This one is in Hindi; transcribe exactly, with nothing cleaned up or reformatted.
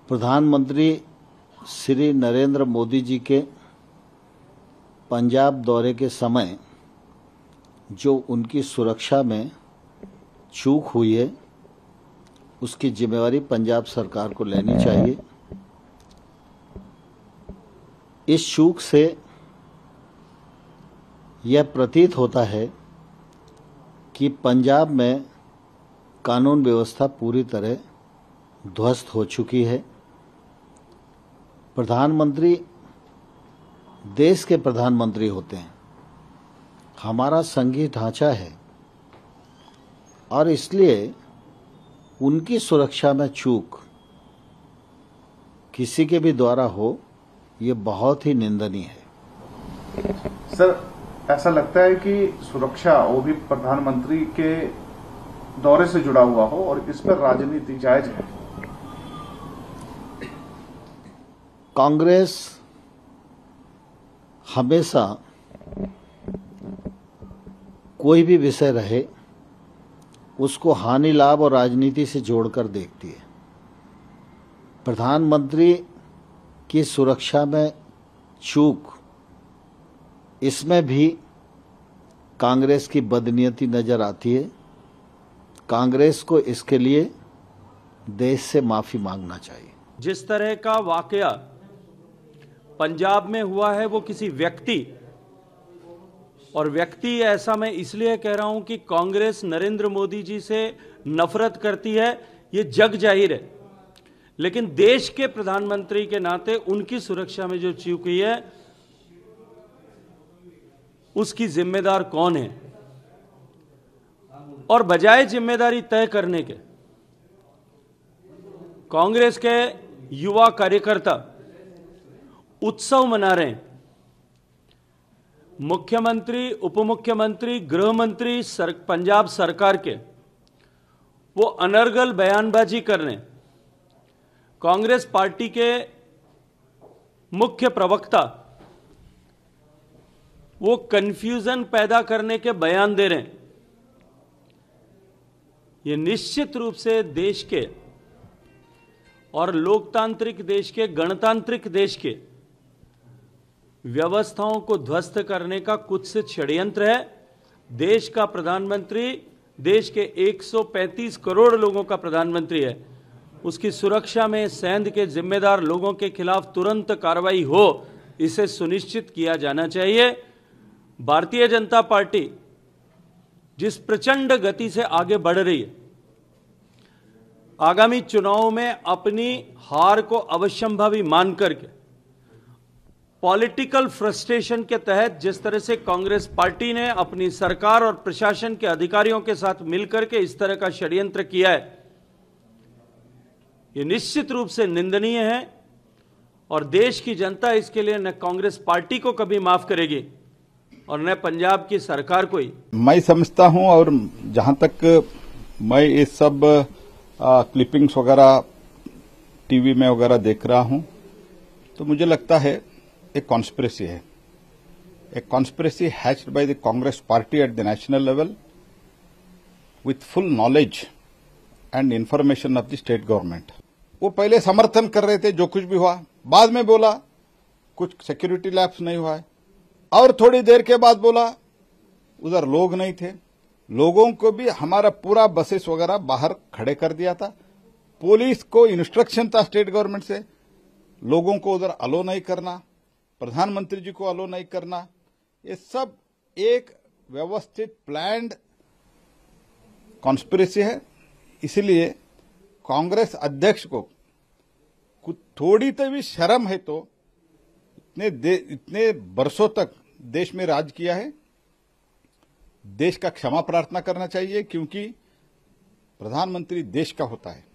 प्रधानमंत्री श्री नरेंद्र मोदी जी के पंजाब दौरे के समय जो उनकी सुरक्षा में चूक हुई है, उसकी जिम्मेवारी पंजाब सरकार को लेनी चाहिए। इस चूक से यह प्रतीत होता है कि पंजाब में कानून व्यवस्था पूरी तरह ध्वस्त हो चुकी है। प्रधानमंत्री देश के प्रधानमंत्री होते हैं, हमारा संघीय ढांचा है और इसलिए उनकी सुरक्षा में चूक किसी के भी द्वारा हो, ये बहुत ही निंदनीय है। सर, ऐसा लगता है कि सुरक्षा वो भी प्रधानमंत्री के दौरे से जुड़ा हुआ हो और इस पर राजनीति जायज है। कांग्रेस हमेशा कोई भी विषय रहे उसको हानि लाभ और राजनीति से जोड़कर देखती है। प्रधानमंत्री की सुरक्षा में चूक, इसमें भी कांग्रेस की बदनीयती नजर आती है। कांग्रेस को इसके लिए देश से माफी मांगना चाहिए। जिस तरह का वाकया पंजाब में हुआ है वो किसी व्यक्ति, और व्यक्ति ऐसा मैं इसलिए कह रहा हूं कि कांग्रेस नरेंद्र मोदी जी से नफरत करती है, ये जग जाहिर है, लेकिन देश के प्रधानमंत्री के नाते उनकी सुरक्षा में जो चूक हुई है उसकी जिम्मेदार कौन है। और बजाय जिम्मेदारी तय करने के कांग्रेस के युवा कार्यकर्ता उत्सव मना रहे हैं। मुख्यमंत्री, उप मुख्यमंत्री, गृह मंत्री सर, पंजाब सरकार के वो अनर्गल बयानबाजी कर रहे हैं। कांग्रेस पार्टी के मुख्य प्रवक्ता वो कंफ्यूजन पैदा करने के बयान दे रहे हैं। ये निश्चित रूप से देश के और लोकतांत्रिक देश के, गणतांत्रिक देश के व्यवस्थाओं को ध्वस्त करने का कुछ से षड्यंत्र है। देश का प्रधानमंत्री, देश के एक सौ पैंतीस करोड़ लोगों का प्रधानमंत्री है, उसकी सुरक्षा में सैन्य के जिम्मेदार लोगों के खिलाफ तुरंत कार्रवाई हो, इसे सुनिश्चित किया जाना चाहिए। भारतीय जनता पार्टी जिस प्रचंड गति से आगे बढ़ रही है, आगामी चुनावों में अपनी हार को अवश्यंभावी मान करके पॉलिटिकल फ्रस्ट्रेशन के तहत जिस तरह से कांग्रेस पार्टी ने अपनी सरकार और प्रशासन के अधिकारियों के साथ मिलकर के इस तरह का षड्यंत्र किया है, ये निश्चित रूप से निंदनीय है और देश की जनता इसके लिए न कांग्रेस पार्टी को कभी माफ करेगी और न पंजाब की सरकार को ही। मैं समझता हूं, और जहां तक मैं ये सब आ, क्लिपिंग्स वगैरह टीवी में वगैरह देख रहा हूं, तो मुझे लगता है एक कॉन्स्पिरेसी है, एक conspiracy hatched by the Congress party at the national level with full knowledge and information of the state government. वो पहले समर्थन कर रहे थे जो कुछ भी हुआ, बाद में बोला कुछ सिक्योरिटी लैप्स नहीं हुआ है, और थोड़ी देर के बाद बोला उधर लोग नहीं थे, लोगों को भी हमारा पूरा बसेस वगैरह बाहर खड़े कर दिया था। पुलिस को इंस्ट्रक्शन था स्टेट गवर्नमेंट से, लोगों को उधर अलो नहीं करना, प्रधानमंत्री जी को अलो नहीं करना। ये सब एक व्यवस्थित प्लान्ड कॉन्स्पिरेसी है। इसलिए कांग्रेस अध्यक्ष को कुछ थोड़ी तो भी शर्म है, तो इतने इतने बरसों तक देश में राज किया है, देश का क्षमा प्रार्थना करना चाहिए, क्योंकि प्रधानमंत्री देश का होता है।